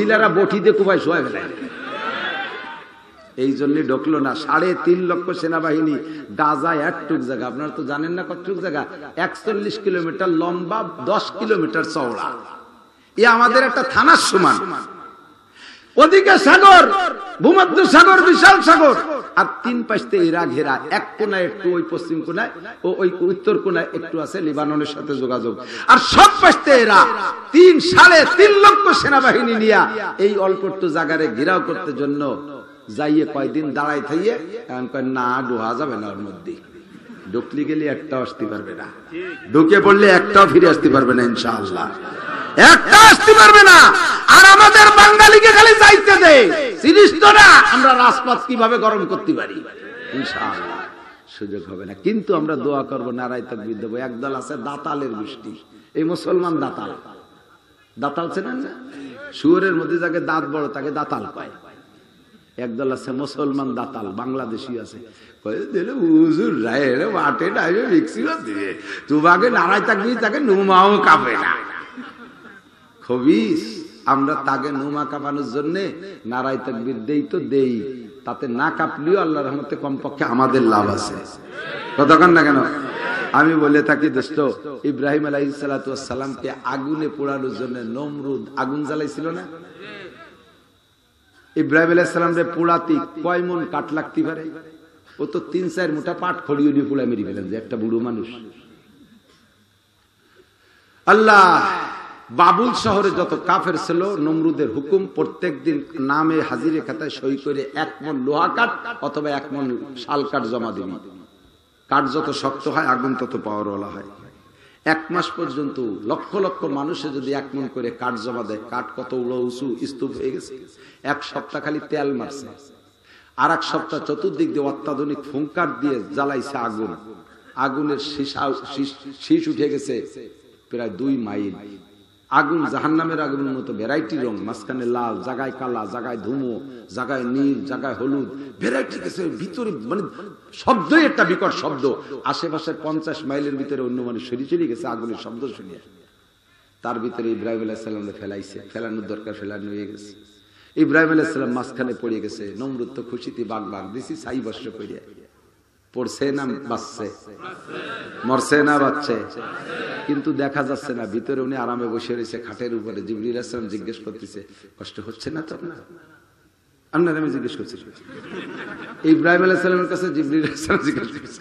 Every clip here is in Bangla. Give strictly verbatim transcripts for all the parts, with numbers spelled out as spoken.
মহিলারা বটি দিয়ে কুবাই শোয়া ফেলায়, এই জন্য ঢুকলো না। সাড়ে তিন লক্ষ সেনাবাহিনী গাজায় একটুক জায়গা, আপনারা তো জানেন না কতটুক জায়গা, একচল্লিশ কিলোমিটার লম্বা, দশ কিলোমিটার চওড়া। এ আমাদের একটা থানার সমান। ওদিকে সাগর, ভূমধ্য সাগর, বিশাল সাগর, আর তিন পাশে এরা ঘেরা। এক কোনায় একটু, ওই পশ্চিম কোনায় ও ওই উত্তর কোনায় একটু আছে লিবাননের সাথে যোগাযোগ, আর সব পাশে এরা তিন সাড়ে তিন লক্ষ সেনাবাহিনী নিয়ে এই অল্প একটু জায়গারে ঘেরাও করতে জন্য যাইয়ে কয়দিন দাঁড়াই থাইয়ে এখন কয় না ঢোয়া যাবে না, ওর মধ্যে ঢুকলি গেলে একটাও আসতে পারবে না, ঢুকে পড়লে একটাও ফিরে আসতে পারবে না, ইনশাআল্লাহ একটা আসতে পারবে না। আর আমাদের বাঙালিকে খালি যাইতে দেয়, জিনিস তো না আমরা রাজপথ কিভাবে গরম করতে পারি, ইনশাআল্লাহ সুযোগ হবে না। কিন্তু আমরা দোয়া করবো, নারায় তাকবীর দেবো। একদল আছে দাতালের গোষ্ঠী, এই মুসলমান দাতাল, দাতাল চেনেন না? শুয়োরের মধ্যে যাকে দাঁত বড় তাকে দাতাল পায়। একদল আছে মুসলমান দাতাল, বাংলাদেশি আছে, তোমাকে নারায় তাকবীর তাকে নুমাও কাঁপে না। খবিস আমরা তাকে নুমা কাঁপানোর জন্য নারায় তাকবীর দেই তো দেই, তাতে না কাঁপলেও আল্লাহর রহমতে কমপক্ষে আমাদের লাভ আছে। কতক্ষণ না কেন আমি বলে থাকি দোস্ত, ইব্রাহিম আলাইহিস সালাতু ওয়াস সালামকে আগুনে পোড়ানোর জন্য নমরুদ আগুন জ্বালাইছিল না? ইব্রাহিম আলাইহিস সালামরে পোড়াতে কয় মন কাঠ লাগতে পারে? ও তো তিন চার মোটা পাট খড়িয়ে দিয়ে পোড়া মেরে ফেলেন, যে একটা বুড়ো মানুষ। আল্লাহ বাবুল শহরে যত কাফের ছিল, নমরুদের হুকুম প্রত্যেক দিন নামে হাজিরে খাতায় সই করে এক মন লোহা কাঠ অথবা এক মন শাল কাঠ জমা দিবি। কাঠ যত শক্ত হয় আগুন তত পাওয়ারওয়ালা হয়। এক মাস পর্যন্ত লক্ষ লক্ষ মানুষে যদি এক মন করে কাঠ জমা দেয়, কাঠ কত উড়ো উঁচু স্তূপ হয়ে গেছে। এক সপ্তাহ খালি তেল মারছে, আর এক সপ্তাহ চতুর্দিক দিয়ে অত্যাধুনিক ফুঙ্কার দিয়ে জ্বালাইছে আগুন। আগুনের শীষ উঠে গেছে প্রায় দুই মাইল। আগুন জাহান্নামের আগুনের মতো ভ্যারাইটি রং, মাঝখানে লাল, জায়গায় কালা, জায়গায় ধুমো, জায়গায় নীল, জায়গায় হলুদ, ভ্যারাইটি গেছে ভিতরে, মানে শব্দই একটা বিকট শব্দ। আশেপাশে পঞ্চাশ মাইলের ভিতরে অন্য মানুষ সরি চলে গেছে আগুনের শব্দ শুনিয়ে। তার ভিতরে ইব্রাহিম আলাইহিস সালাম ফেলাইছে, ফেলানোর দরকার ফেলানো হয়ে গেছে। ইব্রাহিম আলাইহিস সালাম মাঝখানে পড়ে গেছে। নমরুদ তো খুশিতে বাগ বাগ দিছি, সাই বর্ষ করিয়া পড়ছে না বাঁচছে, মরছে না বাঁচছে, কিন্তু দেখা যাচ্ছে না। ভিতরে উনি আরামে বসে রয়েছে খাটের উপরে। জিবরিল আলাইহিস সালাম জিজ্ঞেস করতেছে, কষ্ট হচ্ছে না তো আপনার? আপনার আমি জিজ্ঞেস করছি, ইব্রাহিম আলাইহিস সালামের কাছে জিবরিল আলাইহিস সালাম জিজ্ঞেস করছে,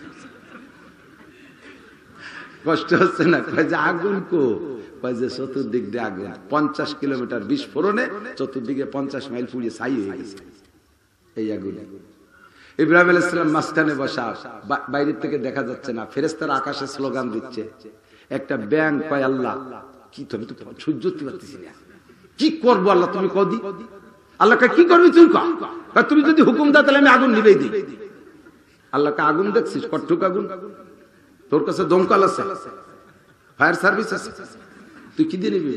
কষ্ট হচ্ছে না? কয় যে আগুন কো? কয় যে চতুর্দিক দিয়ে আগুন, পঞ্চাশ কিলোমিটার বিস্ফোরণে চতুর্দিকে পঞ্চাশ মাইল পুড়িয়ে ছাই হয়ে গেছে এই আগুন। ইব্রাহিম আলাইহিস সালাম মাঝখানে বসা, বাইরের থেকে দেখা যাচ্ছে না। ফেরেশতারা আকাশে স্লোগান দিচ্ছে। একটা ব্যাং কয়, আল্লাহ কি তুমি তো সহ্য করতে পারতেছি না, কি করবো আল্লাহ তুমি কদি? আল্লাহকে কি করবি তুই ক? তুমি যদি হুকুম দাও তাহলে আমি আগুন নিবেই দিই। আল্লাহকে আগুন দেখছিস? কট্টুক আগুন, তোর কাছে দমকল আছে, ফায়ার সার্ভিস আছে, তুই কি দিয়ে নিবি?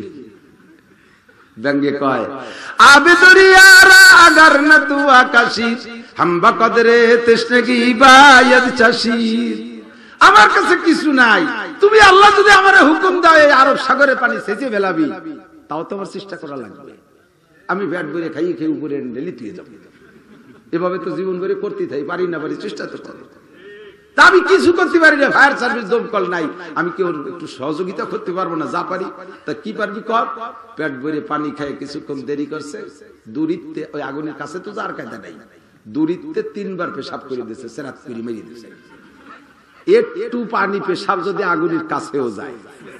ব্যঙ্গে কয়, আবে দরিয়ারা আগার না তু আকাশী, হাম্বা কদরে তৃষ্ণগি বায়াদ চাষি। আমার কাছে কিছু নাই, তুমি আল্লাহ যদি আমারে হুকুম দাও এই আরব সাগরে পানি সেচে ফেলাবি, তাও তো আমার চেষ্টা করা লাগবে। আমি ব্যাট বইরে খাইয়ে খেয়ে উপরে ঢেলে তুই যাবো। এভাবে তো জীবন ভরে করতে থাকি, পারি না পারি চেষ্টা তো করো। তা আমি কিছু করতে পারি না, ফায়ার সার্ভিস দমকল নাই, আমি কেউ একটু সহযোগিতা করতে পারবো না, যা পারি তা কি পারবি কর। পেট ভরে পানি খায় কিছুক্ষণ দেরি করছে, দূরিত্বে ওই আগুনের কাছে তো যার কায়দা নাই, দূরিত্বে তিনবার পেশাব করে দিয়েছে, সেরাত করে মেরে দিয়েছে। একটু পানি পেশাব যদি আগুনের কাছেও যায়,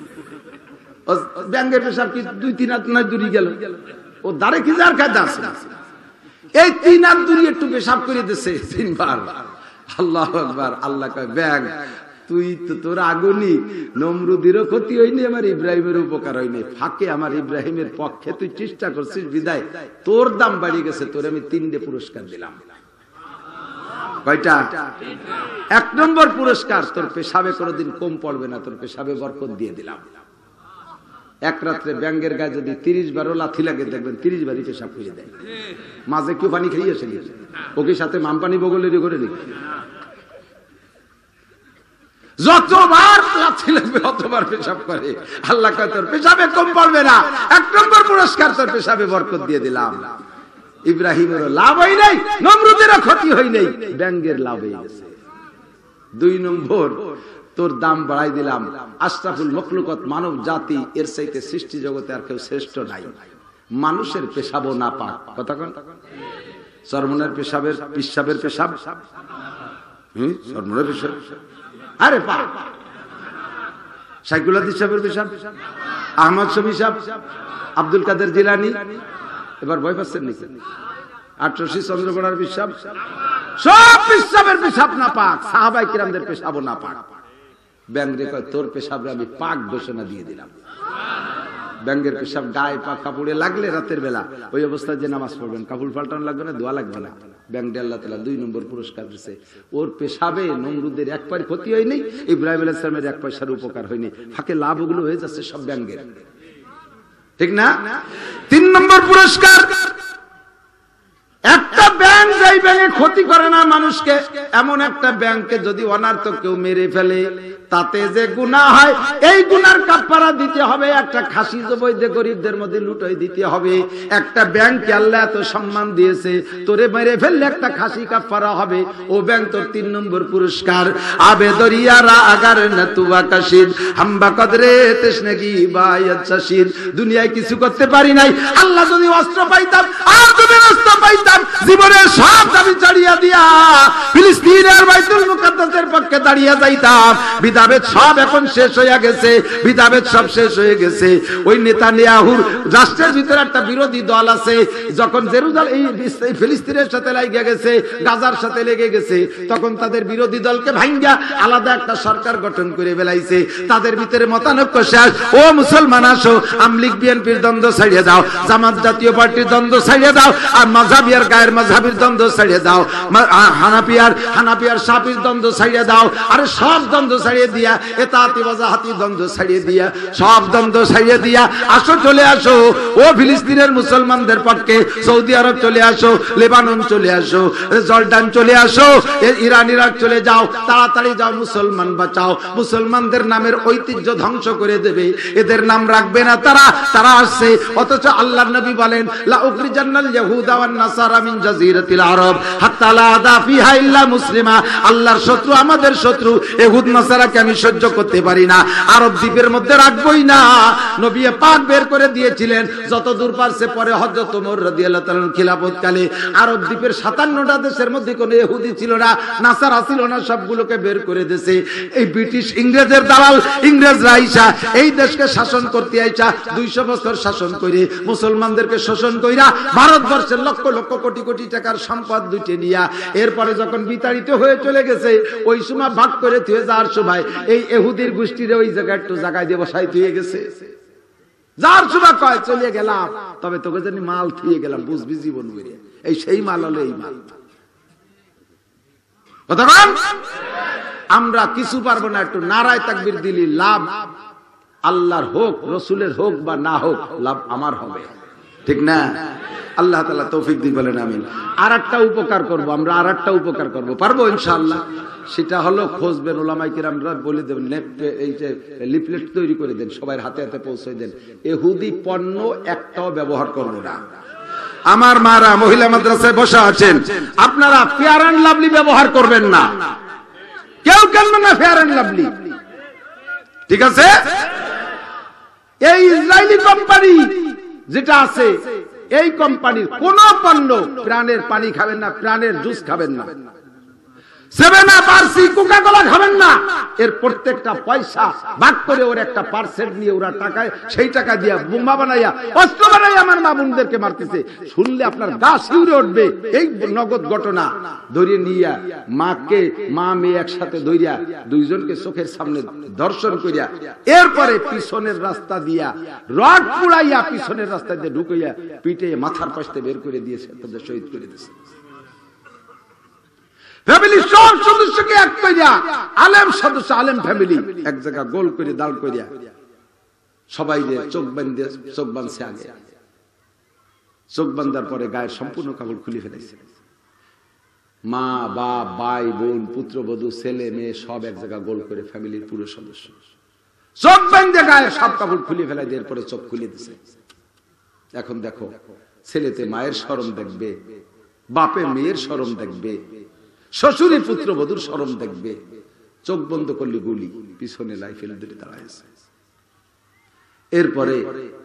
ব্যাঙ্গের পেশাব কি দুই তিন হাত নয় দূরি গেল, ও দাঁড়ে কি যার কায়দা আছে। এই তিন হাত দূরি একটু পেশাব করে দিয়েছে তিনবার। আল্লাহু আকবার। আল্লাহ কয়, ব্যাং তুই তো তোর আগুনই, নমরুদেরও ক্ষতি হয়নি, আমার ইব্রাহিমের উপকার হয়নি। ফাঁকে আমার ইব্রাহিমের পক্ষে তুই চেষ্টা করছিস বিদায় তোর দাম বাড়িয়ে গেছে, তোর আমি তিনটে পুরস্কার দিলাম। কয়টা? এক নম্বর পুরস্কার, তোর পেশাবে কোনোদিন কম পড়বে না, তোর পেশাবে বরকত দিয়ে দিলাম। এক রাত্রে ব্যাঙ্গের গায়ে যদি তিরিশ বারও লাথি লাগে, দেখবেন তিরিশ বারই পেশাব করে দেয়। মাঝে কেউ পানি খেয়ে আসে, ওকে সাথে মাম পানি বগলেরই করে নি। যতবার লাথি লাগবে অতবার পেশাব করে। আল্লাহ কয় তোর পেশাবে কম পড়বে না, এক নম্বর পুরস্কার তোর পেশাবে বরকত দিয়ে দিলাম। ইব্রাহিমেরও লাভ হয় নাই, নমরুদেরও ক্ষতি হয় নাই, ব্যাঙের লাভ হয়ে গেছে। দুই নম্বর তোর দাম বাড়াই দিলাম। আশরাফুল মখলুকত, মানব জাতি, এর চাইতে সৃষ্টি জগতে আর কেউ শ্রেষ্ঠ নাই। মানুষের পেশাবও না পাক। কথা কোন? সরমনের পেশাবের পিসাবের পেশাব, হম সরমনের পেশাব আরে পাক। সাইকুল হাদিস সাহেবের পেশাব, আহমদ শফি সাহেব, আব্দুল কাদের জিলানী, এবার ভয় পাচ্ছেন নাকি? আটরশি চন্দ্রকোড়ার পেশাব, সব পেশাবের পেশাব না পাক। সাহাবাই কিরামদের পেশাবও না পাক। ব্যাংরে কয় তোর পেশাবে আমি পাক ঘোষণা দিয়ে দিলাম। ব্যাঙ্গের পেশাব গায়ে পা কাপড়ে লাগলে রাতের বেলা ওই অবস্থায় যে নামাজ পড়বেন, কাপড় পাল্টানো লাগবে না, দোয়া লাগবে না। ব্যাংকে আল্লাহ তাআলা দুই নম্বর পুরস্কার দিয়েছে। ওর পেশাবে নমরুদের এক পয়সা ক্ষতি হয়নি, ইব্রাহিম আলাইহিস সালামের এক পয়সার উপকার হয়নি। ফাঁকে লাভ ওগুলো হয়ে যাচ্ছে সব ব্যাঙ্গের, ঠিক না? তিন নম্বর পুরস্কার, একটা ব্যাংক যেই ব্যাংকে ক্ষতি করে না মানুষকে, এমন একটা ব্যাংকে যদি অনার্থক কেউ মেরে ফেলে তাতে যে গুনাহ হয়, এই গুনার কাফারা দিতে হবে। একটা খাসি জবাই দিয়ে গরিবদের মধ্যে লুটাই দিতে হবে। একটা ব্যাংকে আল্লাহ এত সম্মান দিয়েছে, তোরে মেরে ফেললে একটা খাসি কাফারা হবে। ও ব্যাংক তোর তিন নম্বর পুরস্কার। আবে দরিয়ারা আগার না তুবা কাশিদ হাম্বা কদরে তেশনেগি বায়াত শাশিদ। দুনিয়ায় কিছু করতে পারি নাই, আল্লাহ যদি অস্ত্র পাইতাম আর যদি অস্ত্র পাইতাম, জীবনের সব দাবি ছাড়িয়ে দিয়া ফিলিস্তিনের বাইতুল মুকাদ্দাসের পক্ষে দাঁড়িয়ে যাইতাম। বিদাবেদ সব এখন শেষ হয়ে গেছে, বিদাবেদ সব শেষ হয়ে গেছে। ওই নেতানিয়াহুর রাষ্ট্রের ভিতরে একটা বিরোধী দল আছে, যখন জেরুজালেম এই ফিলিস্তিনের সাথে লেগে গেছে, গাজার সাথে লেগে গেছে, তখন তাদের বিরোধী দলকে ভাঙ্গা আলাদা একটা সরকার গঠন করে বেলাইছে। তাদের ভিতরে মতানৈক্য শেষ। ও মুসলমান আসো, আমলিগ বিএনপির দ্বন্দ্ব ছাড়িয়ে দাও, জামাত জাতীয় পার্টির দ্বন্দ্ব ছাড়িয়ে দাও, আর মাযহাবিয়ার গায়ের মাযহাবির দ্বন্দ্ব ছাড়িয়ে দাও, হানাফিয়ার হানাফিয়ার শাফির দ্বন্দ্ব ছাড়িয়ে দাও। আরে সব দ্বন্দ্ব ছাড়িয়ে দিয়া, এতাতি ওয়াজাহাতি দ্বন্দ্ব ছাড়িয়ে দিয়া, সব দ্বন্দ্ব ছাড়িয়ে দিয়া আসো, চলে আসো ও ফিলিস্তিনের মুসলমানদের পক্ষে। সৌদি আরব চলে আসো, লেবানন চলে আসো, জর্ডান চলে আসো, ইরান ইরাক চলে যাও, তাড়াতাড়ি যাও, মুসলমান বাঁচাও। মুসলমানদের নামের ঐতিহ্য ধ্বংস করে দেবে, এদের নাম রাখবে না তারা, তারা আসছে। অথচ আল্লাহর নবী বলেন লা উখরিজান্নাল ইয়াহুদা ওয়ান নাসারা মিন জাজিরাতিল আরব হাত্তা লা আদা ফিহা ইল্লা মুসলিমা। আল্লাহর শত্রু আমাদের শত্রু, ইহুদ নাসারাকে আমি সহ্য করতে পারি না, আরব দ্বীপের মধ্যে রাখবই না। নবী পাক বের করে দিয়েছিলেন যত দূর পারছে। পরে হযরত ওমর রাদিয়াল্লাহু তাআলার খিলাফত কালে আরব দ্বীপের সাতান্নটা দেশের মধ্যে কোনো ইহুদি ছিল না, নাসারা ছিল না, সবগুলোকে বের করে দিয়েছে। এই ব্রিটিশ ইংরেজের দালাল ইংরেজরা আইসা এই দেশকে শাসন করতে আইসা দুইশো বছর শাসন করে মুসলমানদেরকে শোষণ কইরা ভারতবর্ষের লক্ষ লক্ষ কোটি কোটি টাকার সম্পদ দুটে নিয়া এরপরে যখন বিতাড়িত হয়ে চলে গেছে, ওই সময় ভাগ করে থুয়ে যাওয়ার সময় এই ইহুদির গোষ্ঠীর ওই জায়গায় একটু জায়গায় দিয়ে বসাই থুয়ে গেছে। যার সময় কয় চলে গেলাম, তবে তোকে জানি মাল থুয়ে গেলাম, বুঝবি জীবন বেরে। এই সেই মাল হলো এই মাল। আমরা কিছু পারবো না, একটু নারায় তাকবীর দিলি লাভ আল্লাহর হোক, রসুলের হোক বা না হোক, লাভ আমার হবে, ঠিক না? আল্লাহ তাআলা তৌফিক দিন, বলেন আমিন। আর একটা উপকার করব আমরা, আর একটা উপকার করব, পারবো ইনশাআল্লাহ। সেটা হলো খুঁজবেন, ওলামায়ে কিরামরা বলে দেবেন, এই যে লিফলেট তৈরি করে দেন, সবার হাতে হাতে পৌঁছে দেন, ইহুদি পণ্য একটাও ব্যবহার করবো না। আমার মারা মহিলা মাদ্রাসায় বসা আছেন, আপনারা ফেয়ার এন্ড লাভলি ব্যবহার করবেন না, কেউ কিনবেন না ফেয়ার এন্ড লাভলি, ঠিক আছে? এই ইসরায়েলি কোম্পানি যেটা আছে, এই কোম্পানির কোন পণ্য, প্রাণের পানি খাবেন না, প্রাণের জুস খাবেন না, Seven Up RC Coca Cola খাবেন না। এর প্রত্যেকটা পয়সা ভাগ করে ওর একটা পার্সেন্ট নিয়ে ওরা টাকায়, সেই টাকা দিয়া বোমা বানাইয়া অস্ত্র বানাইয়া আমার মা বোনদেরকে মারতেছে। শুনলে আপনার গা শিউরে উঠবে। এই নগদ ঘটনা ধরিয়ে নিয়া মাকে, মা মেয়ে একসাথে ধরিয়া দুইজনকে চোখের সামনে দর্শন করিয়া এরপরে পিছনের রাস্তা দিয়া রড পুড়াইয়া পিছনের রাস্তা দিয়ে ঢুকাইয়া পিটে মাথার পাশে বের করে দিয়েছে, তাদের শহীদ করে দিয়েছে। ফ্যামিলি সব সদস্যকে এক কইরা, আলেম সদস্য আলেম ফ্যামিলি এক জায়গা গোল করে দাঁড় করিয়া সবাই চোখ বাঁধে, চোখ বাঁধছে আগে, চোখ বাঁধার পরে গায়ের সম্পূর্ণ কাপড় খুলে ফেলেছে। মা বাপ ভাই বোন পুত্রবধূ ছেলে মেয়ে সব এক জায়গা গোল করে ফ্যামিলির পুরো সদস্য চোখ বেঁধে গায়ে সব কাপড় খুলে ফেলাই দিয়ে এরপরে চোখ খুলে দিছে। এখন দেখো ছেলেতে মায়ের শরম দেখবে, বাপে মেয়ের শরম দেখবে, শ্বশুরে পুত্রবধূর শরম দেখবে, চোখ বন্ধ করলে গুলি, পিছনে লাইফেল ধরে দাঁড়াইছে। এরপরে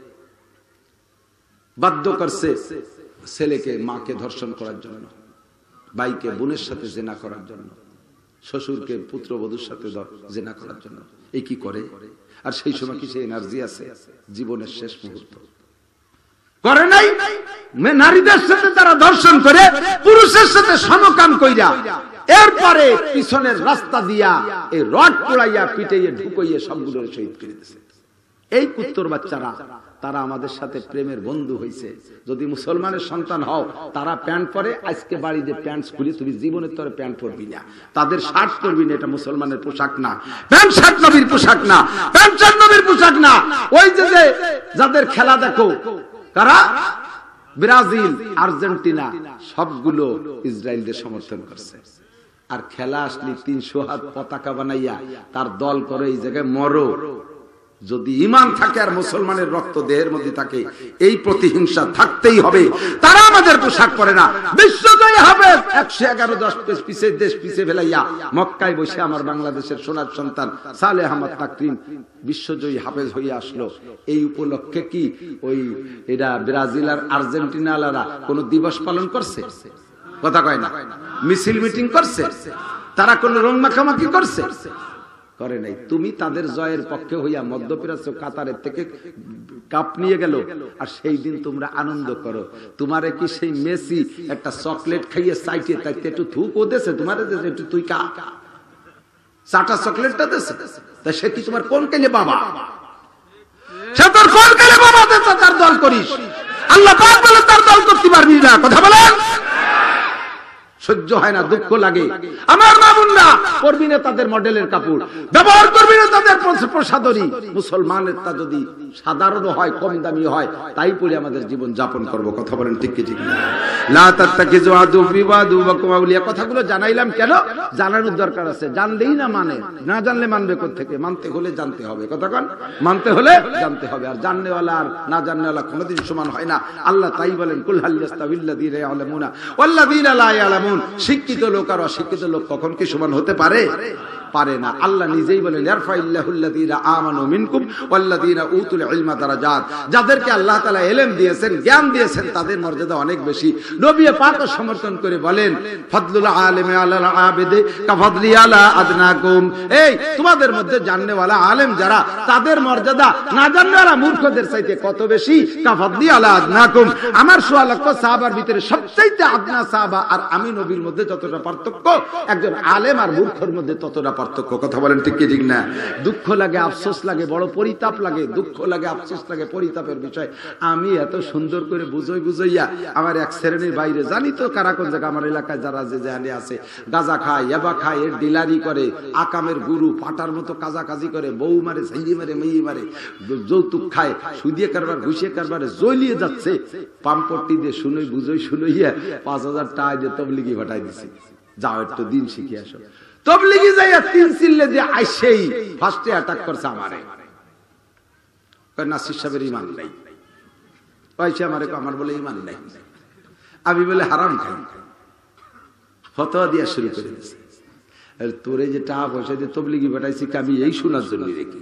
বাধ্য করছে ছেলেকে মাকে ধর্ষণ করার জন্য, ভাইকে বোনের সাথে জেনা করার জন্য, শ্বশুরকে পুত্রবধূর সাথে জেনা করার জন্য। এই কি করে? আর সেই সময় কি সে এনার্জি আছে? জীবনের শেষ মুহূর্ত করে নাই। নারীদের সাথে তারা ধর্ষণ করে পুরুষের সাথে সমকাম কইরা এরপরে পিছনের রাস্তা দিয়া এই রড পোড়াইয়া পিটাইয়া ঢুকাইয়া সবগুলো শহীদ করে দিয়েছে। এই কুত্তর বাচ্চারা তারা আমাদের সাথে প্রেমের বন্ধু হয়েছে। যদি মুসলমানের সন্তান হও, তারা প্যান্ট পরে, আজকে বাড়িতে প্যান্ট খুলি, তুমি জীবনের তরে প্যান্ট পরবি না, তাদের শার্ট পরবি না, এটা মুসলমানের পোশাক না। প্যান্ট শার্ট নবীর পোশাক না, প্যান্ট শার্ট নবীর পোশাক না। ওই যে যাদের খেলা দেখো, কারা? ব্রাজিল, আর্জেন্টিনা, সবগুলো ইসরায়েলদের সমর্থন করছে। আর খেলা আসলে তিনশো হাত পতাকা বানাইয়া তার দল করে এই জায়গায় মরো। যদি ঈমান থাকে আর মুসলমানের রক্ত দেহের মধ্যে থাকে, এই প্রতিহিংসা থাকতেই হবে। তারা আমাদের পোশাক পরে না, বিশ্বজয়ী হবে একশো এগারো দশ পিছে দেশ পিছে ফেলাইয়া মক্কায় বসে আমার বাংলাদেশের সোনার সন্তান সালেহ আহমদ তাকরিম বিশ্বজয়ী হাফেজ হয়ে আসলো। এই উপলক্ষে কি ওই এরা ব্রাজিল আর আর্জেন্টিনালারা কোন দিবস পালন করছে? কথা কয় না। মিছিল মিটিং করছে? তারা কোন রং মাখামাখি করছে? করে নাই। তুমি তাদের জয়ের পক্ষে হইয়া মধ্যপ্রাচ্য কাতারের থেকে কাপ নিয়ে গেল, আর সেই দিন তোমরা আনন্দ করো। তোমারে কি সেই মেসি একটা চকলেট খাইয়ে চাইতে তাইতে একটু থুক ও দেছে তোমারে, একটু তুই কা চাটা চকলেটটা দেছে, তাই সে কি তোমার কোন কেলে বাবা? সে তোর কোন কেলে বাবা? তার দল করিস? আল্লাহ পাক বলে তার দল করতে পারবি না। কথা বলেন। সহ্য হয় না, দুঃখ লাগে। আমার মামুন্না পরবি না তাদের মডেলের কাপড়, ব্যবহার করবি না তাদের প্রসাদনী। মুসলমানের তা যদি সাধারণ হয়, কম দামি হয়, তাই পরে আমাদের জীবন যাপন করব। কথা বলেন ঠিক কি ঠিক না? লা তাত্তাকিযু আদুবি ওয়া আদুবাকুম আউলিয়া। কথাগুলো জানাইলাম কেন? জানানোর দরকার আছে। জানলেই না মানে, না জানলে মানবে কোথা থেকে? মানতে হলে জানতে হবে। কথা কন, মানতে হলে জানতে হবে। আর জাননেওয়ালা আর না জাননেওয়ালা কোনোদিন সমান হয় না। আল্লাহ তাই বলেন, কুল হাল ইয়াস্তাবিল্লাযীনা ইয়ালামুনা ওয়াল্লাযীনা লা ইয়ালামুন। শিক্ষিত লোক আর অশিক্ষিত লোক কখন কি সমান হতে পারে? পারে না। আল্লাহ নিজেই বলেন, ইয়ারফাইল্লাহুল্লাযীনা আমানু মিনকুম ওয়াল্লাযীনা উতুল ইলমা দারাজাত। যাদেরকে আল্লাহ তাআলা ইলম দিয়েছেন, জ্ঞান দিয়েছেন, তাদের মর্যাদা অনেক বেশি। নবী পাক সমর্থন করে বলেন, ফাদলুল আলিমি আলাল আবিদি কাফাদলি আলা আদনাকুম। এই তোমাদের মধ্যে জাননেওয়ালা আলেম যারা, তাদের মর্যাদা না জাননেওয়ালা মূর্খদের চাইতে কত বেশি। কাফাদলি আলা আদনাকুম। আমার সোয়া লক্ষ সাহাবার ভিতরে সবচাইতে আদনা সাহাবা আর আমি নবীর মধ্যে যতটা পার্থক্য, একজন আলেম আর মূর্খের মধ্যে ততটা পার্থক্য। কথা বলেন ঠিক কি ঠিক না? দুঃখ লাগে, আফসোস লাগে, বড় পরিতাপ লাগে। দুঃখ লাগে, আফসোস লাগে, পরিতাপের বিষয়। আমি এত সুন্দর করে বুঝই বুঝাইয়া আমার এক শ্রেণীর বাইরে, জানি তো কারা কোন জায়গা, আমার এলাকায় যারা যে জানে আছে, গাঁজা খায়, ইয়াবা খায়, এর ডিলারি করে, আকামের গুরু, পাটার মতো কাজাকাজি করে, বউ মারে, ঝাইয়ে মারে, মেয়ে মারে, যৌতুক খায়, সুদিয়ে কারবার, ঘুষিয়ে কারবারে জ্বলিয়ে যাচ্ছে। পাম্পট্টি দিয়ে শুনোই বুঝই শুনোইয়া পাঁচ হাজার টাকা দিয়ে তবলিগি পাঠাই দিছি, যাও একটু দিন শিখে আসো। তবলিগি যাইয়া তিন চিল্লে দিয়ে আইসেই ফার্স্টে অ্যাটাক করছে আমারে। নাসির সাহেবের ইমান নাই, পয়সা আমারে, আমার বলে ইমান নাই, আমি বলে হারাম খাই, ফতোয়া দিয়া শুরু করে দিয়েছে। তোরে যে টাকা পয়সা দিয়ে তবলিগি পাঠাইছি, আমি এই শোনার জন্য রেখে,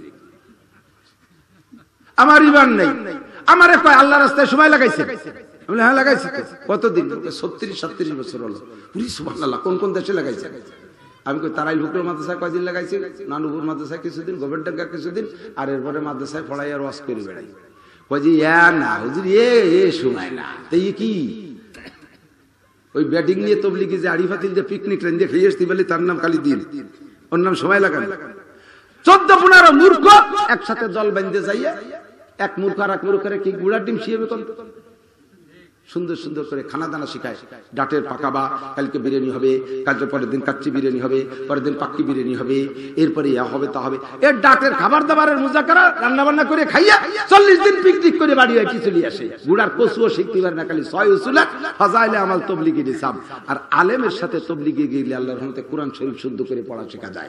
আমার ইমান নেই। আমারে কয় আল্লাহ রাস্তায় সময় লাগাইছে। বলে হ্যাঁ লাগাইছে। কতদিন? ছত্রিশ সাতত্রিশ বছর হলো। সুবহানাল্লাহ। কোন কোন দেশে লাগাইছে? আমি কই তারাই হুকুর মাদ্রাসায় কয়দিন লাগাইছি, নানুপুর মাদ্রাসায় কিছুদিন, গোবিন্দডাঙ্গা কিছুদিন, আর এরপরে মাদ্রাসায় পড়াই আর ওয়াজ করে বেড়াই। কই যে ইয়া না হুজুর, এ এ সময় না। তাই কি ওই ব্যাটিং নিয়ে তবলিগি যে আড়ি ফাতিল যে পিকনিক ট্রেন দিয়ে খেয়ে আসতে বলি, তার নাম খালি দিন, ওর নাম সময় লাগান। চোদ্দ পনেরো মূর্খ একসাথে দল বেঁধে যাইয়া, এক মূর্খ আর এক মূর্খের কি গুড়া ডিম শিয়াবে? সুন্দর সুন্দর করে খানা দানা শিখায়, ডাটের পাকাবা, কালকে বিরিয়ানি হবে, কালকে পরের দিন কাচ্চি বিরিয়ানি হবে, পরের দিন পাক্কি বিরিয়ানি হবে, এরপরে ইয়া হবে তা হবে। এর ডাটের খাবার দাবারের মুজাকারা রান্না বান্না করে খাইয়া চল্লিশ দিন পিকনিক করে বাড়ি হয় চলে আসে। বুড়ার কচুও শিখতে পারে না, খালি ছয় উসুলা ফাজাইলে আমাল তবলিগি নিসাব। আর আলেমের সাথে তবলিগে গেলে আল্লাহর রহমতে কোরআন শরীফ শুদ্ধ করে পড়া শেখা যায়।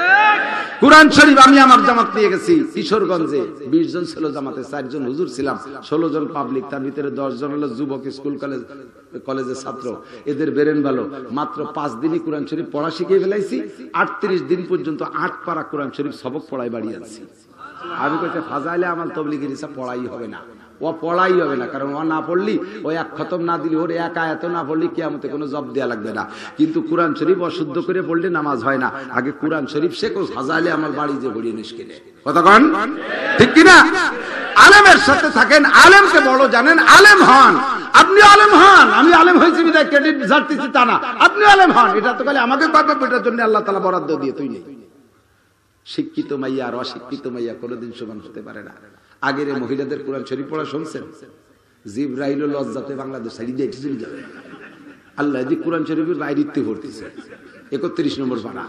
কোরআন শরীফ আমি আমার জামাত নিয়ে গেছি কিশোরগঞ্জে, বিশ জন ছিল জামাতে, চারজন হুজুর ছিলাম, ষোলো জন পাবলিক, তার ভিতরে দশ জন হলো যুবক স্কুল কলেজ কলেজের ছাত্র। এদের বেরেন ভালো, মাত্র পাঁচ দিনই কোরআন শরীফ পড়া শিখিয়ে ফেলাইছি। আটত্রিশ দিন পর্যন্ত আট পারা কোরআন শরীফ সবক পড়াই বাড়ি আনছি। আমি কইতে ফাজাইলে আমার তবলিগের হিসাব পড়াই হবে না, ও পড়াই হবে না, কারণ ও না পড়লি, ও এক খতম না দিলি, ওর এক আয়াত না পড়লি কিয়ামতে কোনো জব দেয়া লাগবে না। কিন্তু কোরআন শরীফ অশুদ্ধ করে পড়লে নামাজ হয় না। আগে কোরআন শরীফ শেখো, ফাজাইলে আমার বাড়ি যে ভরিয়ে নিষ্কিনে, কথা কন ঠিক কিনা? আলেমের সাথে থাকেন, আলেমকে বড় জানেন, আলেম হন। আপনি আলেম হন, আমি আলেম হয়েছি বিদায় ক্রেডিট ঝাড়তেছি তা না, আপনি আলেম হন। এটা তো খালি আমাকে পাবে, এটার জন্য আল্লাহ তাআলা বরাদ্দ দিয়ে তুই নেই। শিক্ষিত মাইয়া আর অশিক্ষিত মাইয়া কোনোদিন সমান হতে পারে না। আগের মহিলাদের কোরআন শরীফ পড়া শুনছেন? জিবরাইল লজ্জাতে বাংলাদেশ সাইড দিয়ে চলে যাবে। আল্লাহ যে কোরআন শরীফের বাইরে ভর্তিছে একত্রিশ নম্বর পারা,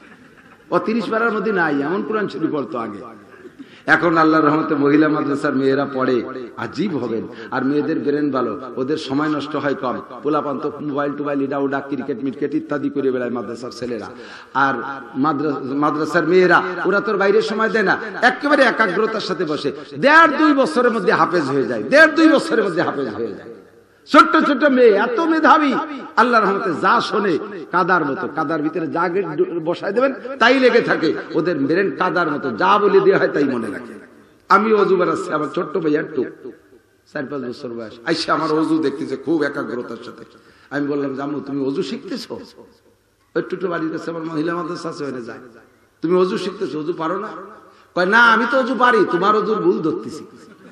ও তিরিশ পারার মধ্যে নাই এমন কোরআন শরীফ পড়তো আগে। এখন আল্লাহর রহমতে মহিলা মাদ্রাসার মেয়েরা পড়ে, আজীব হবেন। আর মেয়েদের ব্রেন ভালো, ওদের সময় নষ্ট হয় কম। পোলাপান তো মোবাইল টোবাইল ইডা উডা ক্রিকেট মিটকেট ইত্যাদি করে বেড়ায় মাদ্রাসার ছেলেরা। আর মাদ্রাসার মেয়েরা ওরা তোর বাইরে সময় দেয় না, একেবারে একাগ্রতার সাথে বসে। দেড় দুই বছরের মধ্যে হাফেজ হয়ে যায়, দেড় দুই বছরের মধ্যে হাফেজ হয়ে যায়। ছোট্ট ছোট্ট মেয়ে এত মেধাবী, আল্লাহর রহমতে যা শোনে কাদার মতো, কাদার ভিতরে যা বসায় দেবেন তাই লেগে থাকে। ওদের ব্রেন কাদার মতো, যা বলে দেওয়া হয় তাই মনে রাখে। আমি অজু বানাচ্ছি, আমার ছোট্ট ভাই একটু চার পাঁচ বছর বয়স, আইসা আমার অজু দেখতেছে খুব একাগ্রতার সাথে। আমি বললাম, জামু তুমি অজু শিখতেছো? একটু একটু বাড়ির কাছে আমার মহিলা মাদ্রাসা আছে, ওখানে যায়। তুমি অজু শিখতেছো, অজু পারো না? কয় না, আমি তো অজু পারি, তোমার অজুর ভুল ধরতেছি।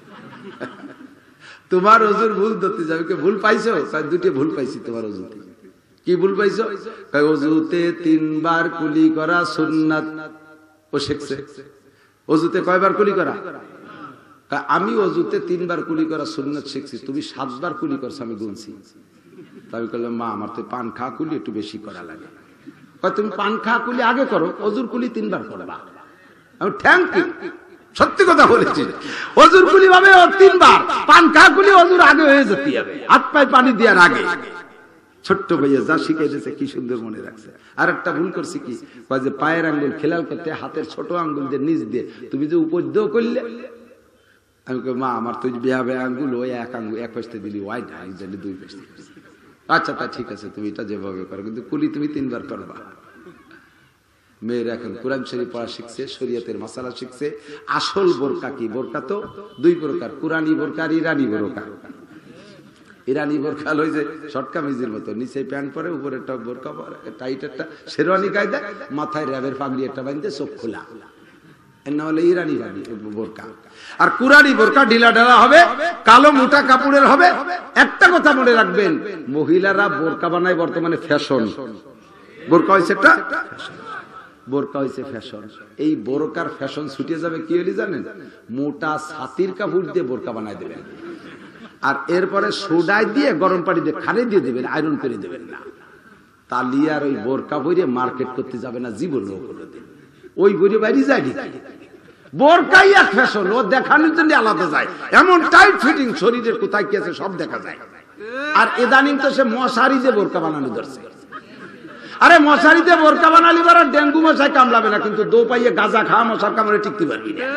তোমার অজুর ভুল ধরতে যাবে, ভুল পাইছো? দুটি ভুল পাইছি তোমার অজুতে। কি ভুল পাইছো? অজুতে তিনবার কুলি করা সুন্নাত ও শিখছে। অজুতে কয়বার কুলি করা? আমি অজুতে তিনবার কুলি করা সুন্নাত শিখছি, তুমি সাতবার কুলি করছো আমি গুনছি। আমি বললাম, মা আমার তো পান খা কুলি একটু বেশি করা লাগে। তুমি পান খা কুলি আগে করো, অজুর কুলি তিনবার করবা। আমি থ্যাংক ইউ, সত্যি কথা বলেছি। অজুর কুলি ভাবে তিনবার, পান খা কুলি অজুর আগে হয়ে যেতে হবে, হাত পায়ে পানি দেওয়ার আগে। ছোট্ট ভাইয়া যা শিখে দিয়েছে কি সুন্দর মনে রাখছে। আর একটা ভুল করছি কি, যে পায়ের আঙ্গুল খেলাল করতে হাতের ছোট আঙ্গুল দিয়ে নিচ দিয়ে তুমি যে উপর দিয়েও করলে। আমি কই, মা আমার তো বিয়া বিয়া আঙ্গুল ওই এক আঙ্গুল এক পাশে দিলি, ওয়াই না দুই পাশে। আচ্ছা তা ঠিক আছে, তুমি এটা যেভাবে করো, কিন্তু কুলি তুমি তিনবার করবা। মেয়েরা এখন কোরআন শরীফ পড়া শিখছে, শরীয়তের মাসালা শিখছে। আসল বোরকা কি? বোরকা তো দুই প্রকার, কুরআনি বোরকা আর ইরানি বোরকা। ইরানি বোরকা হলো যে শর্ট কামিজের মতো, নিচে প্যান্ট পরে, উপরে একটা বোরকা পরে, টাইট একটা শেরওয়ানি গায়ে দেয়, মাথায় র্যাবের পাগড়ি একটা বাঁধতে, চোখ খোলা, এর নাম হলো ইরানি বোরকা। আর কুরআনি বোরকা ঢিলা ঢালা হবে, কালো মোটা কাপড়ের হবে। একটা কথা মনে রাখবেন, মহিলারা বোরকা বানায় বর্তমানে ফ্যাশন। বোরকা হয়েছে একটা বোরকা হয়েছে ফ্যাশন। এই বোরকার ফ্যাশন ছুটে যাবে কি হলি জানেন? মোটা ছাতির কাপড় দিয়ে বোরকা বানায় দেবেন, আর এরপরে সোডায় দিয়ে গরম পানি দিয়ে খারে দিয়ে দেবেন, আয়রন করে দেবেন না। তালি আর ওই বোরকা বইরে মার্কেট করতে যাবে না জীবনেও কোনোদিন। ওই বইরে বাইরে যায় ঠিক, বোরকাই এক ফ্যাশন, ও দেখানোর জন্য আলাদা যায়। এমন টাইট ফিটিং, শরীরের কোথায় কি আছে সব দেখা যায়। আর ইদানিং তো সে মশারি দিয়ে বোরকা বানানো ধরছে। আরে মশারিতে বোরকা বানালি বার ডেঙ্গু মশাই কামড়াবে না, কিন্তু দো পাইয়ে গাঁজা খাওয়া মশার কামড়ে টিকতে পারবি না।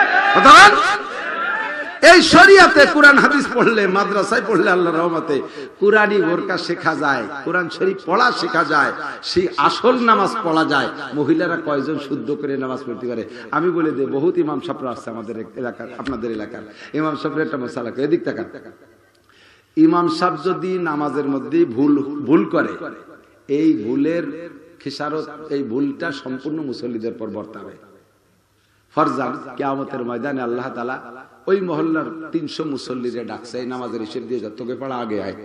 এই শরিয়াতে কোরআন হাদিস পড়লে, মাদ্রাসায় পড়লে আল্লাহর রহমতে কুরআনি বোরকা শেখা যায়, কোরআন শরীফ পড়া শেখা যায়, সেই আসল নামাজ পড়া যায়। মহিলারা কয়জন শুদ্ধ করে নামাজ পড়তে পারে আমি বলে দেব। বহুত ইমাম সাহেবরা আছে আমাদের এলাকার, আপনাদের এলাকার ইমাম সাহেবের একটা মশালা। এদিক তাকান, ইমাম সাহেব যদি নামাজের মধ্যে ভুল ভুল করে, এই ভুলের খিসারত, এই ভুলটা সম্পূর্ণ মুসল্লিদের পর বর্তাবে। ফরজান কিয়ামতের ময়দানে আল্লাহ তাআলা ওই মহল্লার তিনশো মুসল্লিরে ডাকছে, এই নামাজের হিসেব দিয়ে যত তোকে পড়া আগে আয়।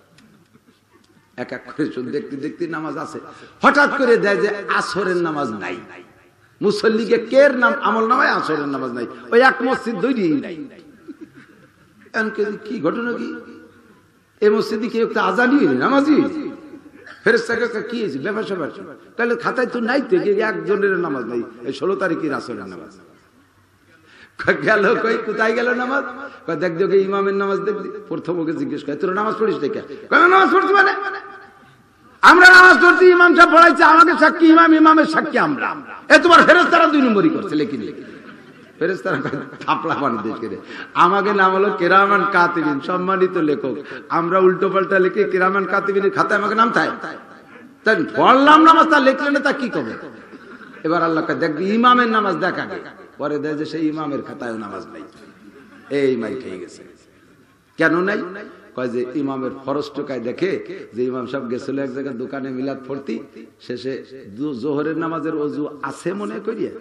এক এক করে শুন, দেখতে দেখতে নামাজ আছে, হঠাৎ করে দেয় যে আসরের নামাজ নাই। মুসল্লিকে কের নাম আমল নামায় আসরের নামাজ নাই, ওই এক মসজিদ দুই নাই। কি ঘটনা কি? এই মসজিদে কেউ একটা আজানি হইনি, নামাজি হইনি। ফেরেশতাকে কি হয়েছে ব্যাপার স্যাপার, তাহলে খাতায় তো নাই, থেকে একজনের নামাজ নাই, এই ষোলো তারিখের আসরের নামাজ গেল। কই কোথায় গেল নামাজ? দেখ দেখে ইমামের নামাজ দেখ। প্রথম ওকে জিজ্ঞেস করে তোর নামাজ পড়িস দেখে? নামাজ পড়ছি মানে আমরা নামাজ পড়ছি, ইমাম সাহেব পড়াইছে, আমাকে সাক্ষী ইমাম, ইমামের সাক্ষী আমরা। এ তোমার ফেরেশতারা দুই নম্বরই করছে লেখি লেখি। ফেরেশতারা থাপড়া পানি দেখে রে, আমাকে নাম হলো কেরামান কাতিবিন, সম্মানিত লেখক। আমরা উল্টো পাল্টা লিখে কেরামান কাতিবিনের খাতায় আমাকে নাম থাকে, তাই পড়লাম নামাজ, তা লিখলে না তা কি করবে? এবার আল্লাহ দেখবি ইমামের নামাজ দেখা গে, পরে দেয় যে সেই ইমামের খাতায় নামাজ নাই। এই মাই খেয়ে গেছে। কেন নাই? কয় যে ইমামের ফরজ টোকায় দেখে যে ইমাম সাহেব গেছিল এক জায়গায় দোকানে মিলাদ পড়তি, শেষে জোহরের নামাজের ওযু আছে মনে করিয়া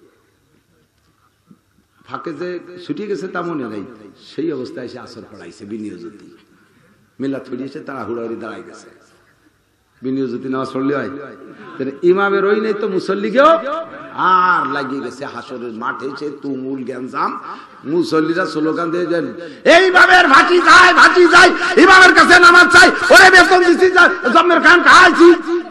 ফাঁকে যে ছুটি গেছে তা মনে নাই, সেই অবস্থায় এসে আসর পড়াইছে বিনিয়োজতি। মিলাদ পড়িয়েছে, তারা হুড়াহুড়ি দাঁড়াই গেছে। বিনিয়োজতি নামাজ পড়লে হয়, ইমামের ওই নেই তো মুসল্লিকেও আর লাগিয়ে গেছে হাসরের মাঠে সে তুমুল গ্যাঞ্জাম। মুসল্লিরা স্লোগান দিয়ে যান, এইভাবে ভাটি যায় ভাটি যায়, ইমামের কাছে নামাজ চাই, ওরে বেতন দিচ্ছি, জন্মের খান খাইছি,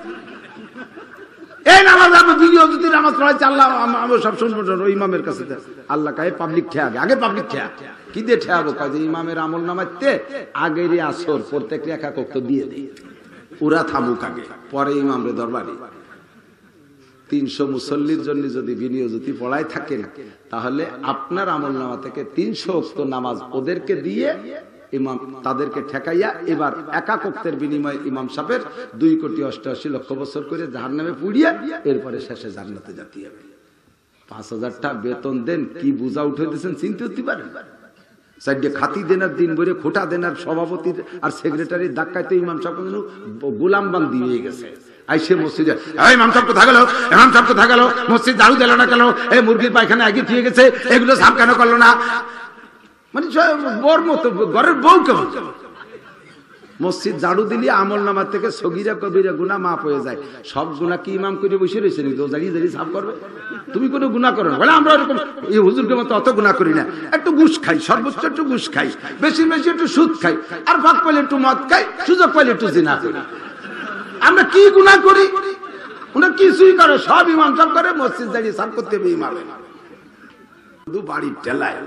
এই নামাজ আমি বিনিয়োজতি নামাজ পড়াইছি, আল্লাহ আমি সব শুনবো ওই ইমামের কাছে। আল্লাহ কাহে পাবলিক ঠেয়াবে, আগে পাবলিক ঠেয়া কি দিয়ে ঠেয়াবো? কাজে ইমামের আমল নামাইতে আগের আসর প্রত্যেক রেখা কক্ত দিয়ে দেয়, ওরা থামুক আগে, পরে ইমামরে দরবারে। তিনশো মুসল্লির জন্য যদি বিনিয়োজতি পড়ায় থাকেন, তাহলে আপনার আমল নামা থেকে তিনশো ওয়াক্ত নামাজ ওদেরকে দিয়ে ইমাম তাদেরকে ঠেকাইয়া এবার একা ওয়াক্তের বিনিময়ে ইমাম সাহেবের দুই কোটি অষ্টআশি লক্ষ বছর করে জাহান্নামে পুড়িয়া এরপরে শেষে জান্নাতে যেতে হবে। পাঁচ হাজারটা বেতন দেন, কি বুঝা উঠে দিয়েছেন চিনতে হতে পারেন? সাইডে খাতি দেনার দিন ভরে খোটা দেনার সভাপতির আর সেক্রেটারির ধাক্কাইতে ইমাম সাহেব গোলাম বান্দি হয়ে গেছে। আইসে মসজিদে ইমাম সাহেব কোথায় গেল, ইমাম সাহেব কোথায় গেল, মসজিদ ঝাড়ু দিল না কেন, এই মুরগির পায়খানা আগে দিয়ে গেছে, এগুলো সাফ কেন করলো না? মানে বর মতো ঘরের বউ কেমন? মসজিদ ঝাড়ু দিলে আমল নামা থেকে সগীরা কবিরা গুনাহ মাফ হয়ে যায়। সব গুনাহ কি ইমাম করে বসে রয়েছে নাকি দাঁড়িয়ে দাঁড়িয়ে সাফ করবে? তুমি কোনো গুনাহ করো না বলে আমরা এরকম এই হুজুরকে মতো অত গুনাহ করি না, একটু ঘুষ খাই, সর্বোচ্চ একটু ঘুষ খাই, বেশি বেশি একটু সুদ খাই, আর ফাঁক পাইলে একটু মদ খাই, সুযোগ পাইলে একটু জিনা করি। আমরা কি গুনাহ করি? ওরা কিছুই করে, সব ইমাম সাহেব করে, মসজিদ দাঁড়িয়ে সাফ করতে হবে ইমামে, শুধু বাড়ির ঠেলায়।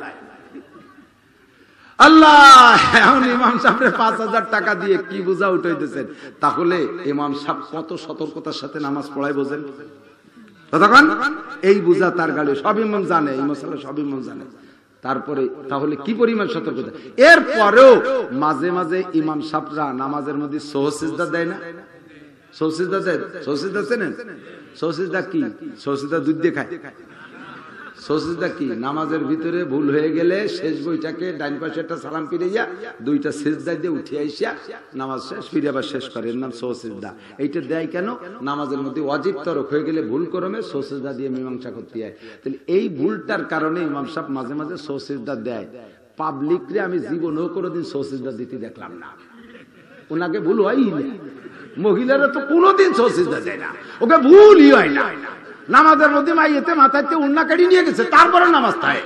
আল্লাহ এখন ইমাম সাহেবের পাঁচ হাজার টাকা দিয়ে কি বোঝা উঠাইতেছেন? তাহলে ইমাম সাহেব কত সতর্কতার সাথে নামাজ পড়ায় বোঝেন ততক্ষণ এই বোঝা তার গাড়ি সব ইমাম জানে, এই মশলা সব ইমাম জানে। তারপরে তাহলে কি পরিমাণ সতর্কতা? এরপরেও মাঝে মাঝে ইমাম সাহেবরা নামাজের মধ্যে সহসিজদা দেয় না? সহসিজদা দেয়, সহসিজদা চেনেন? সহসিজদা কি? সহসিজদা দুধ দিয়ে খায়। সজদা কি? নামাজের ভিতরে ভুল হয়ে গেলে শেষ বইটাকে ডাইন পাশে একটা সালাম ফিরাইয়া দুইটা সিজদা দিয়ে উঠে আইসা নামাজ শেষ ফিরে আবার শেষ করে, এর নাম সজদা। এইটা দেয় কেন? নামাজের মধ্যে ওয়াজিব তরক হয়ে গেলে ভুল ক্রমে সজদা দিয়ে মীমাংসা করতে হয়। তাহলে এই ভুলটার কারণে ইমাম সাহেব মাঝে মাঝে সজদা দেয়। পাবলিকরে আমি জীবনেও কোনোদিন সজদা দিতে দেখলাম না, ওনাকে ভুল হয়ই না। মহিলারা তো কোনোদিন সজদা দেয় না, ওকে ভুলই হয় না। নামাজের মধ্যে মাইয়েতে মাথাতে উন্না কাটি নিয়ে গেছে, তারপরে নামাজ থাকে।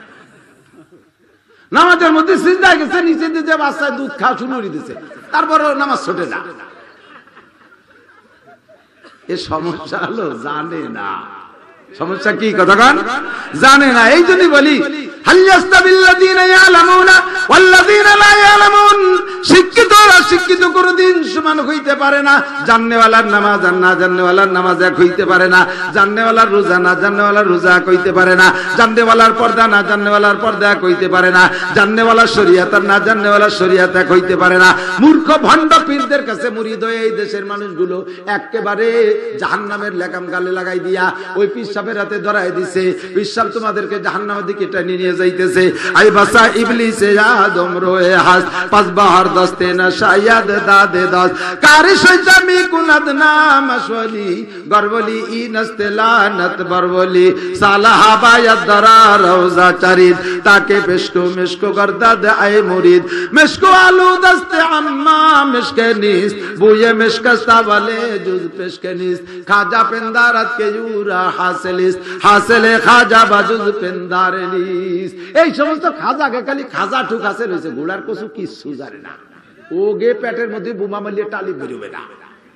নামাজের মধ্যে সিজদায় গেছে, নিচে দিয়ে বাচ্চায় দুধ খাওয়া শুরু করে দিয়েছে, তারপরে নামাজ ছোটে না। এ সমস্যা হলো জানে না। সমস্যা কি কথা কান? জানে না। এই জন্যই বলি হাল ইয়াস্তাবিল্লাযীনা ইয়ালামুনা ওয়াল্লাযীনা লা ইয়ালামুন। শিক্ষিত আর অশিক্ষিত কোনদিন সমান হইতে পারে না। জাননেওয়ালার নামাজ আর না জাননেওয়ালার নামাজ এক হইতে পারে না। জাননেওয়ালার রোজা না জাননেওয়ালার রোজা এক হইতে পারে না। জাননেওয়ালার পর্দা না জাননেওয়ালার পর্দা এক হইতে পারে না। জাননেওয়ালার শরীয়ত আর না জাননেওয়ালার শরীয়ত এক হইতে পারে না। মূর্খ ভণ্ড পীরদের কাছে মুরিদ হয়ে এই দেশের মানুষগুলো একেবারে জাহান্নামের লেকাম গালে লাগাই দিয়া ওই পীর সাহেবের হাতে ধরাই দিছে। পীর সাহেব তোমাদেরকে জাহান্নামের দিকে টেনে নিয়ে যাইতেছে। আই বাসা ইবলিসে আদম রোয়ে হাস পাঁচ বাহার দস্তে না শায়াদ দাদে দাস কারি শৈতামি কুনাদ নাম আসলি গরবলি ই নস্তে লানত বরবলি সালাহা বায়াত দরা রওজা চারিদ তাকে পেশকো মেশকো গর্দাদ আয় মুরিদ মেশকো আলু দস্তে আম্মা মেশকে নিস বুয়ে মেশকস্তা বলে জুজ পেশকে নিস খাজা পেন্দারাত কে ইউরা হাসিলিস হাসিলে খাজা বাজুজ পেন্দারেলিস। এই সমস্ত খাজাকে খালি খাজা ঠুক আছে রয়েছে, গোড়ার কসু কিছু জানে না। ওগে পেটের মধ্যে বোমা মারলে তালিব বেরোবে না।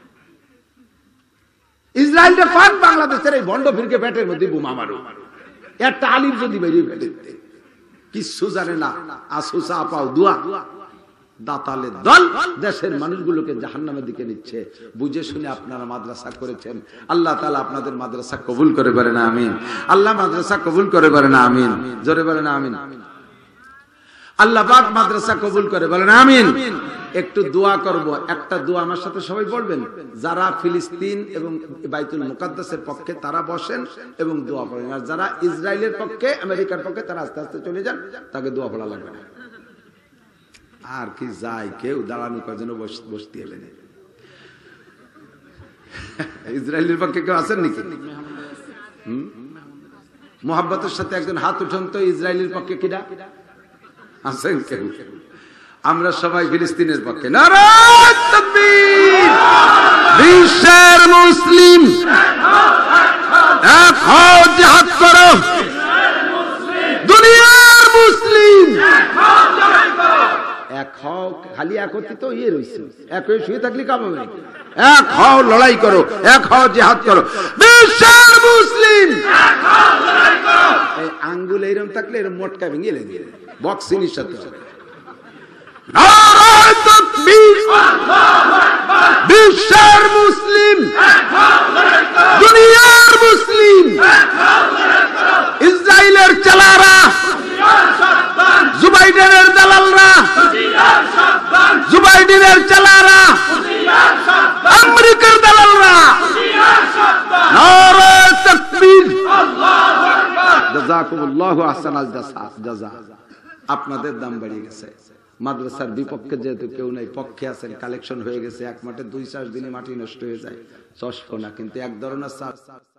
ইসরায়েলটা পাক বাংলাদেশের এই ভণ্ড ফিরকে পেটের মধ্যে বোমা মারো, এর তালিব যদি বেরিয়ে ফেলে কিচ্ছু জানে না, আসুসা পাও দুয়া দাতালে দল দেশের মানুষগুলোকে জাহান্নামের দিকে নিচ্ছে। বুঝে শুনে আপনারা মাদ্রাসা করেছেন, আল্লাহ তাআলা আপনাদের মাদ্রাসা কবুল করে বলেন আমিন। আল্লাহ মাদ্রাসা কবুল করে বলেন আমিন, জোরে বলেন আমিন। আল্লাহ পাক মাদ্রাসা কবুল করে বলেন আমিন। একটু দোয়া করব, একটা দোয়া আমার সাথে সবাই বলবেন। যারা ফিলিস্তিন এবং বাইতুল মুকাদ্দাসের পক্ষে তারা বসেন এবং দোয়া পড়েন, আর যারা ইসরায়েলের পক্ষে আমেরিকার পক্ষে তারা আস্তে আস্তে চলে যান, তাকে দোয়া পড়া লাগবে না। আর কি যায়, কেউ দাঁড়ানো কজন বসতে এলেন। ইসরায়েলের পক্ষে কেউ আছেন নাকি? হম মোহাব্বতের সাথে একজন হাত উঠান তো, ইসরায়েলের পক্ষে কিনা আছেন কেউ? আমরা সবাই ফিলিস্তিনের পক্ষে। নারায়ে তাকবীর। বিশ্বের মুসলিম এক হও, জিহাদ করো। দুনিয়ার মুসলিম এক হও, খালি একত্রিত হয়ে রয়েছে, এক হয়ে শুয়ে থাকলে কাম হবে না। এক হও, লড়াই করো, এক হও, জিহাদ করো। বিশ্বের মুসলিম এই আঙ্গুল এরকম থাকলে এরকম মোটকা ভেঙে লেগে বক্সিনির সাথে। নারায়ে তাকবীর। বিশ্বের মুসলিম, দুনিয়ার মুসলিম, ইসরায়েলের চালারা, জুবাইডেনের দালালরা, জুবাইডেনের চালারা, আমেরিকার দালালরা, নারায়ে তাকবীর। জাযাকুমুল্লাহু আহসানাল জাযা। আপনাদের দাম বেড়ে গেছে। মাদ্রাসার বিপক্ষে যেহেতু কেউ নাই, পক্ষে আছেন, কালেকশন হয়ে গেছে। এক মাঠে দুই চাষ দিনে মাটি নষ্ট হয়ে যায়, চশকো না, কিন্তু এক ধরনের